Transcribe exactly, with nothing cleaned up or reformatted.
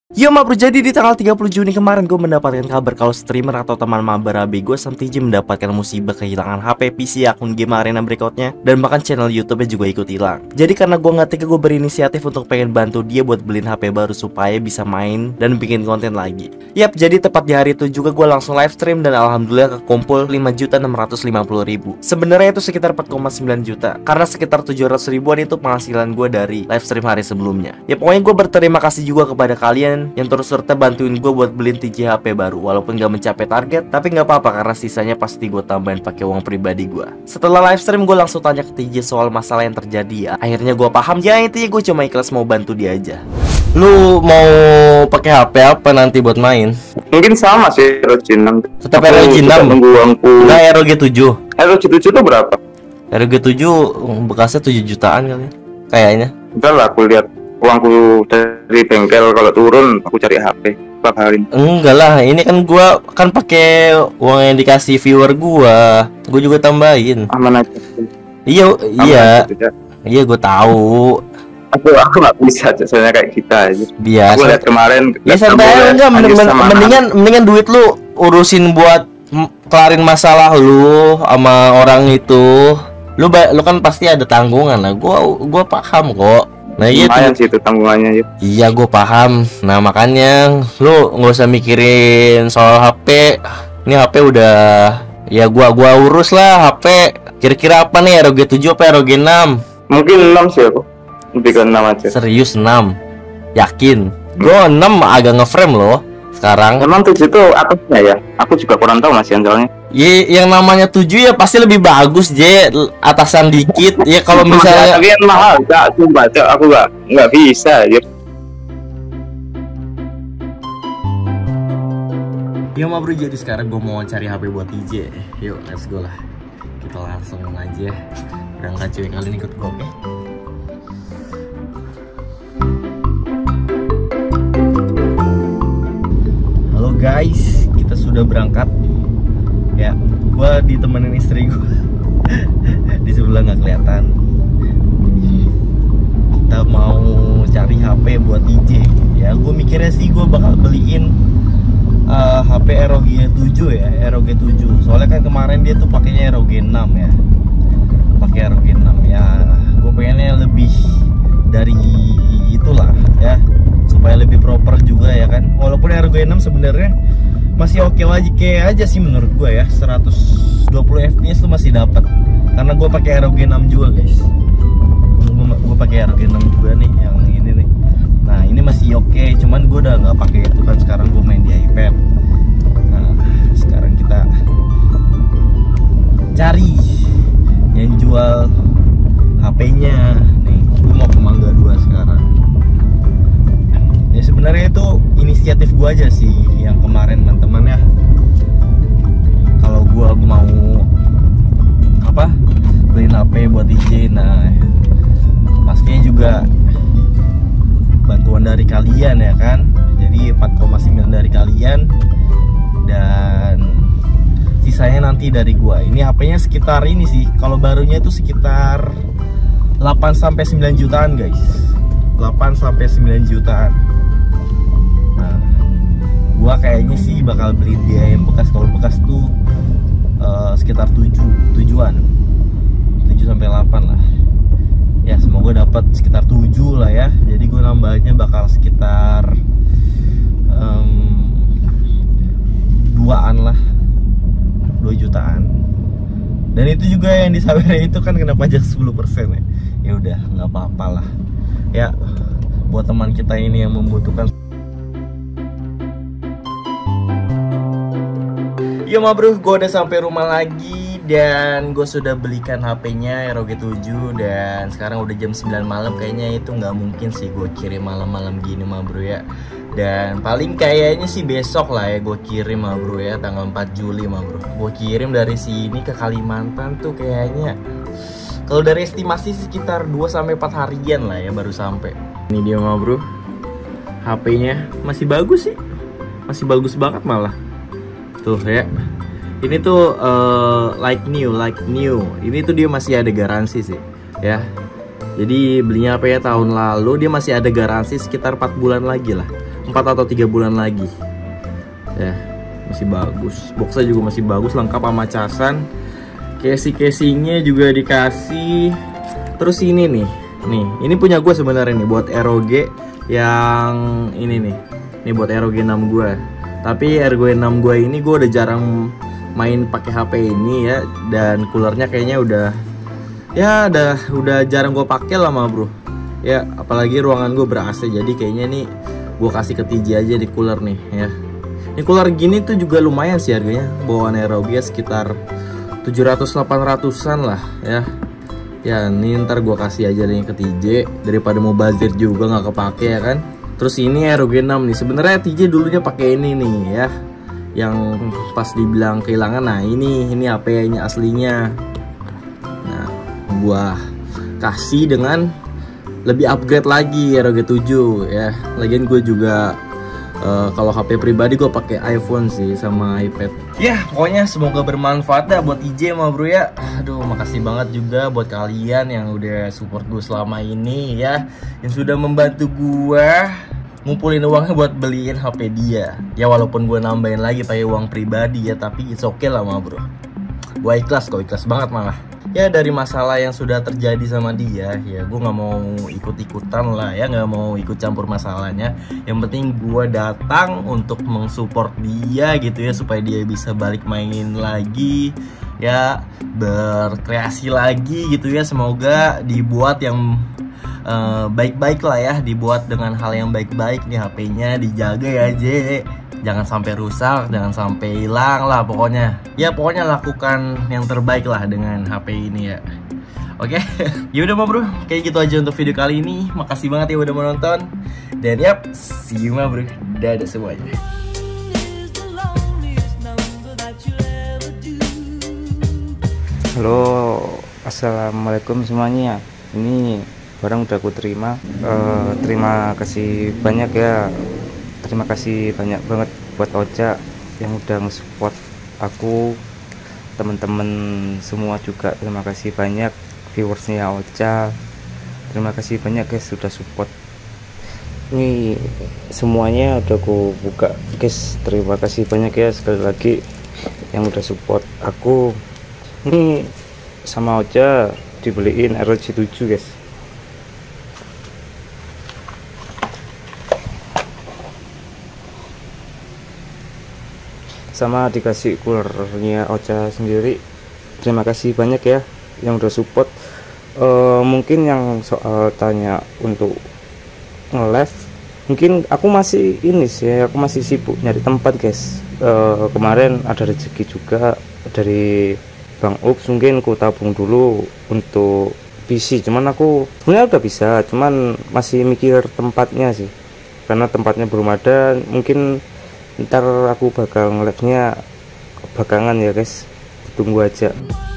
Yo ma bro, jadi di tanggal tiga puluh Juni kemarin gue mendapatkan kabar kalau streamer atau teman mabar A B gue Sam T J mendapatkan musibah kehilangan H P, P C, akun game arena breakoutnya, dan bahkan channel YouTube-nya juga ikut hilang. Jadi karena gue nggak tega, gue berinisiatif untuk pengen bantu dia buat beliin H P baru supaya bisa main dan bikin konten lagi. Yap, jadi tepat di hari itu juga gue langsung live stream dan alhamdulillah kekumpul lima juta enam ratus lima puluh ribu. Sebenarnya itu sekitar empat koma sembilan juta, karena sekitar tujuh ratus ribuan itu penghasilan gue dari live stream hari sebelumnya. Ya pokoknya gue berterima kasih juga kepada kalian yang terus serta bantuin gue buat beliin T J H P baru. Walaupun gak mencapai target, tapi gak apa-apa karena sisanya pasti gue tambahin pakai uang pribadi gue. Setelah live stream gue langsung tanya ke T J soal masalah yang terjadi ya. Akhirnya gue paham, ya intinya gue cuma ikhlas mau bantu dia aja. Lu mau pakai H P apa nanti buat main? Mungkin sama sih R O G enam. Tetap R O G enam. Nunggu uangku. Enggak, R O G tujuh. R O G tujuh itu berapa? R O G tujuh bekasnya tujuh jutaan kali. Kayaknya. Udah lah, aku lihat uangku dari bengkel, kalau turun aku cari H P bakarin. Enggak lah, ini kan gua kan pakai uang yang dikasih viewer gua. Gua juga tambahin. Aman aja. Iya, Aman iya. aja. Iya, gua tahu. Aku aku nggak bisa soalnya kayak kita aja. Biasa. Aku lihat kemarin. Ya santai aja, mendingan mendingan duit lu urusin buat kelarin masalah lu sama orang itu. Lu lu kan pasti ada tanggungan lah. Gua gua paham kok. Nah iya lumayan sih itu tanggungannya ya. Iya gue paham. Nah makanya lu nggak usah mikirin soal H P. Ini H P udah ya gua gua urus lah H P. Kira-kira apa nih, R O G tujuh apa R O G enam? Mungkin enam sih aku. Lebih ke enam aja. Serius enam? Yakin? Gue enam agak ngeframe loh sekarang. Emang tujuh itu atasnya ya? Aku juga kurang tahu masih soalnya. Ya, yang namanya tujuh ya pasti lebih bagus J, atasan dikit. Ya kalau misalnya tapi kan mahal, enggak, aku baca, aku enggak enggak bisa ya. Ya ma bro, jadi sekarang gue mau cari H P buat T J. Yuk, let's go lah. Kita langsung aja berangkat cuy, kalian ikut gue, oke? Halo guys, kita sudah berangkat. Ya, gue ditemenin istri gue di sebelah nggak kelihatan. Kita mau cari H P buat T J. Ya, gue mikirnya sih gue bakal beliin uh, H P R O G tujuh ya, R O G tujuh. Soalnya kan kemarin dia tuh pakainya R O G enam ya, pakai R O G enam ya. Gue pengennya lebih dari itulah ya, supaya lebih proper juga ya kan. Walaupun R O G enam sebenarnya masih oke aja kayak aja sih menurut gue ya, seratus dua puluh F P S tuh masih dapat karena gue pakai R O G enam juga guys. Gue pakai R O G enam juga nih yang ini nih. Nah ini masih oke, cuman gue udah nggak pakai itu kan, sekarang gue main di iPad. Nah sekarang kita cari yang jual H P-nya nih. Gue mau ke Mangga dua sekarang. Ya sebenarnya itu inisiatif gue aja sih yang kemarin teman-teman ya. Kalau gue mau apa beliin H P buat D J, nah pastinya juga bantuan dari kalian ya kan. Jadi empat koma sembilan dari kalian dan sisanya nanti dari gue. Ini H P-nya sekitar ini sih, kalau barunya itu sekitar delapan sampai sembilan jutaan guys. delapan sampai sembilan jutaan. Nah, gua kayaknya sih bakal beli dia yang bekas. Kalau bekas tuh uh, sekitar tujuh tujuan. tujuh sampai delapan lah. Ya, semoga dapat sekitar tujuh lah ya. Jadi gua nambahnya bakal sekitar um, duaan lah. dua jutaan. Dan itu juga yang di Saweria itu kan kena pajak sepuluh persen ya. Ya udah, nggak apa-apa lah. Ya, buat teman kita ini yang membutuhkan. Yo ma bro, gue udah sampai rumah lagi dan gue sudah belikan H P-nya R O G tujuh dan sekarang udah jam sembilan malam. Kayaknya itu nggak mungkin sih gue kirim malam-malam gini ma bro ya. Dan paling kayaknya sih besok lah ya gue kirim ma bro ya, tanggal empat Juli ma bro. Gue kirim dari sini ke Kalimantan tuh kayaknya, kalau dari estimasi sekitar dua sampai empat harian lah ya baru sampai. Ini dia ma bro, H P-nya masih bagus sih, masih bagus banget malah. Tuh ya, ini tuh uh, like new, like new. Ini tuh dia masih ada garansi sih ya. Jadi belinya H P-nya tahun lalu, dia masih ada garansi sekitar empat bulan lagi lah. empat atau tiga bulan lagi. Ya, masih bagus. Boxnya juga masih bagus, lengkap sama casan. Casing-casingnya juga dikasih. Terus ini nih, nih, ini punya gue sebenarnya nih buat R O G yang ini nih. Ini buat R O G enam gue. Tapi R O G enam gue ini gue udah jarang main pakai H P ini ya, dan coolernya kayaknya udah ya udah udah jarang gue pakai lama bro. Ya, apalagi ruangan gue ber-A C, jadi kayaknya nih gue kasih ke T J aja di cooler nih ya. Ini cooler gini tuh juga lumayan sih harganya, bawaan R O G sekitar tujuh ratus delapan ratusan lah ya. Ya ini ntar gue kasih aja nih ke T J daripada mau bazir juga nggak kepake ya kan. Terus ini R O G enam nih, sebenarnya T J dulunya pakai ini nih ya, yang pas dibilang kehilangan. Nah ini ini H P-nya aslinya. Nah gua kasih dengan lebih upgrade lagi R O G tujuh ya. Lagian gue juga uh, kalau H P pribadi gue pakai iPhone sih sama iPad. Ya pokoknya semoga bermanfaat dah buat I J mah bro ya. Aduh makasih banget juga buat kalian yang udah support gue selama ini ya, yang sudah membantu gue ngumpulin uangnya buat beliin H P dia. Ya walaupun gue nambahin lagi pakai uang pribadi ya, tapi it's okay lah mah bro. Gue ikhlas kok, ikhlas banget malah. Ya dari masalah yang sudah terjadi sama dia, ya gue nggak mau ikut-ikutan lah ya, nggak mau ikut campur masalahnya. Yang penting gue datang untuk mensupport dia gitu ya, supaya dia bisa balik mainin lagi ya, berkreasi lagi gitu ya. Semoga dibuat yang baik-baik uh, lah ya, dibuat dengan hal yang baik-baik nih H P-nya, dijaga ya J. Jangan sampai rusak, jangan sampai hilang lah pokoknya. Ya pokoknya lakukan yang terbaik lah dengan H P ini ya. Oke, ya udah bro, kayak gitu aja untuk video kali ini. Makasih banget ya udah menonton. Dan yap, see you ma bro. Dadah semuanya. Halo, assalamualaikum semuanya. Ini barang udah aku terima. Uh, terima kasih banyak ya. Terima kasih banyak banget buat Ocha yang udah nge-support aku, teman-teman semua juga terima kasih banyak, viewersnya Ocha terima kasih banyak guys sudah support. Ini semuanya udah aku buka guys, terima kasih banyak ya sekali lagi yang udah support aku. Ini sama Ocha dibeliin R O G tujuh guys. Sama dikasih coolernya Ocha sendiri. Terima kasih banyak ya yang udah support. Uh, mungkin yang soal tanya untuk nge-live, mungkin aku masih ini sih, aku masih sibuk nyari tempat guys. Uh, kemarin ada rezeki juga dari Bang Ups, mungkin aku tabung dulu untuk P C. Cuman aku sebenarnya udah bisa, cuman masih mikir tempatnya sih, karena tempatnya belum ada. Mungkin ntar aku bakal nge-live nya belakangan ya guys, tunggu aja.